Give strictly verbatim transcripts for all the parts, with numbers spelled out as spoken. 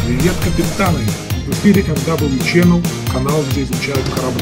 Привет, капитаны! В эфире эм дабл ю Channel, канал, где изучают корабли.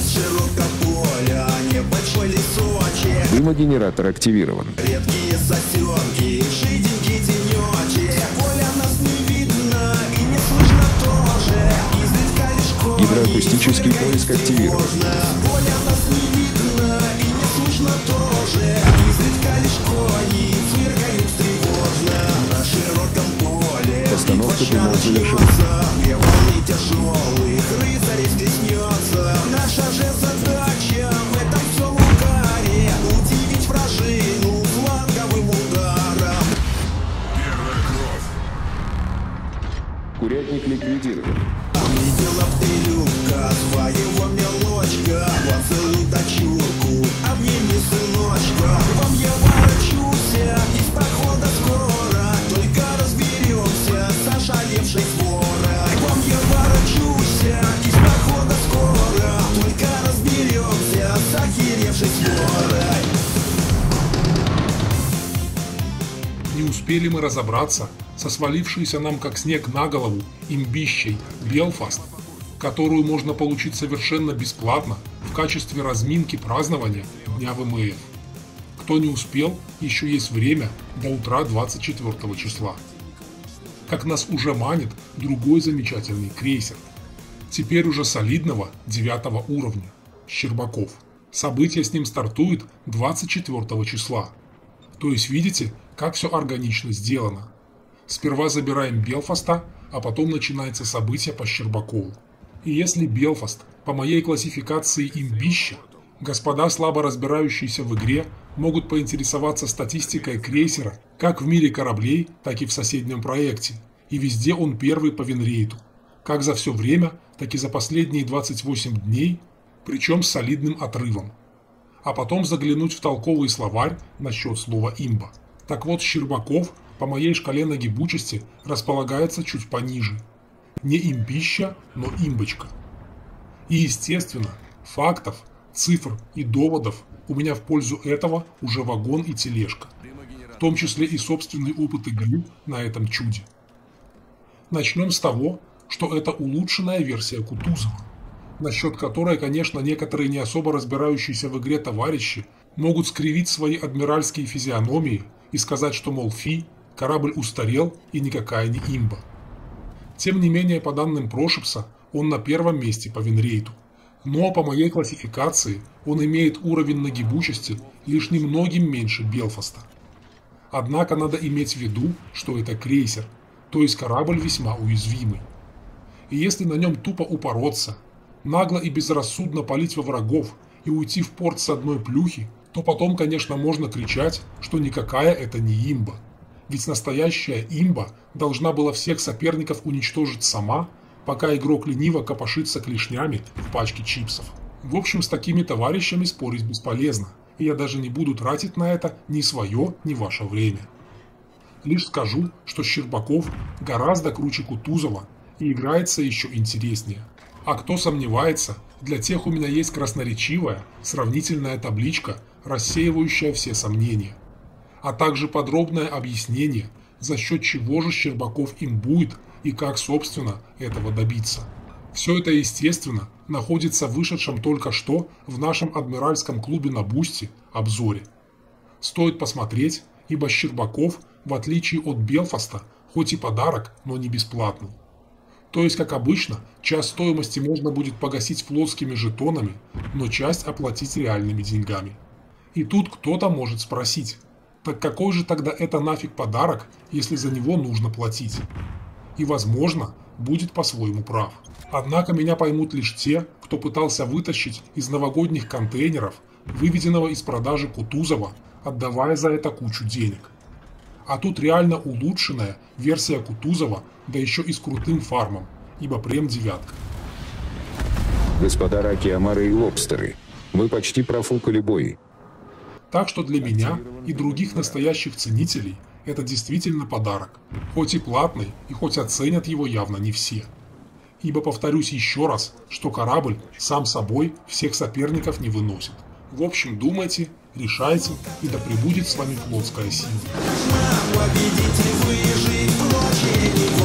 Дымогенератор активирован. Редкие сосенки, жиденький тенечек. Поля нас не видно и не слышно тоже. Изредка лишь кони, Гидроакустический поиск активирован. Поля нас не видно и не слышно тоже. Изредка лишь кони цвиркают тревожно. На широком поле Постановка дымов завершена. две волны тяжелых рыцарей стеснется. Наша же задача в этом всем угаре удивить вражину фланговым ударом. Первая кровь. Курятник ликвидирован. Видела б ты, Любка, своего мелочка. Поцелуй дочурку, обними сыночка. Вам я ворочуся из прохода скоро. Только разберемся с ошалевшей сворой. Вам я ворочуся из прохода скоро. Только разберемся с охеревшей сворой. Не успели мы разобраться со свалившейся нам как снег на голову имбищей Белфаст, которую можно получить совершенно бесплатно в качестве разминки празднования Дня вэ эм эф. Кто не успел, еще есть время до утра двадцать четвёртого числа. Как нас уже манит другой замечательный крейсер, теперь уже солидного девятого уровня, Щербаков. Событие с ним стартует двадцать четвёртого числа. То есть видите, как все органично сделано. Сперва забираем Белфаста, а потом начинается событие по Щербакову. И если Белфаст по моей классификации имбища, господа, слабо разбирающиеся в игре, могут поинтересоваться статистикой крейсера как в мире кораблей, так и в соседнем проекте. И везде он первый по винрейту. Как за все время, так и за последние двадцать восемь дней, причем с солидным отрывом. А потом заглянуть в толковый словарь насчет слова «имба». Так вот, Щербаков по моей шкале нагибучести располагается чуть пониже. Не имбища, но имбочка. И естественно, фактов, цифр и доводов у меня в пользу этого уже вагон и тележка. В том числе и собственный опыт игры на этом чуде. Начнем с того, что это улучшенная версия Кутузова, насчет которой, конечно, некоторые не особо разбирающиеся в игре товарищи могут скривить свои адмиральские физиономии и сказать, что, мол, фи, корабль устарел и никакая не имба. Тем не менее, по данным Прошипса, он на первом месте по винрейту. Но по моей классификации он имеет уровень нагибучести лишь немногим меньше Белфаста. Однако надо иметь в виду, что это крейсер, то есть корабль весьма уязвимый. И если на нем тупо упороться, нагло и безрассудно палить во врагов и уйти в порт с одной плюхи, то потом, конечно, можно кричать, что никакая это не имба. Ведь настоящая имба должна была всех соперников уничтожить сама, пока игрок лениво копошится клешнями в пачке чипсов. В общем, с такими товарищами спорить бесполезно, и я даже не буду тратить на это ни свое, ни ваше время. Лишь скажу, что Щербаков гораздо круче Кутузова и играется еще интереснее. А кто сомневается, для тех у меня есть красноречивая, сравнительная табличка, рассеивающая все сомнения. А также подробное объяснение, за счет чего же Щербаков имбует и как, собственно, этого добиться. Все это, естественно, находится в вышедшем только что в нашем адмиральском клубе на Бусти обзоре. Стоит посмотреть, ибо Щербаков, в отличие от Белфаста, хоть и подарок, но не бесплатный. То есть, как обычно, часть стоимости можно будет погасить флотскими жетонами, но часть оплатить реальными деньгами. И тут кто-то может спросить, так какой же тогда это нафиг подарок, если за него нужно платить? И, возможно, будет по-своему прав. Однако меня поймут лишь те, кто пытался вытащить из новогодних контейнеров, выведенного из продажи Кутузова, отдавая за это кучу денег. А тут реально улучшенная версия Кутузова, да еще и с крутым фармом, ибо прем девятка. Господа раки, омары и лобстеры, мы почти профукали бой. Так что для меня и других настоящих ценителей это действительно подарок, хоть и платный, и хоть оценят его явно не все. Ибо повторюсь еще раз, что корабль сам собой всех соперников не выносит. В общем, думайте, решайте, и да пребудет с вами флотская сила. Победите, выжить, прочее не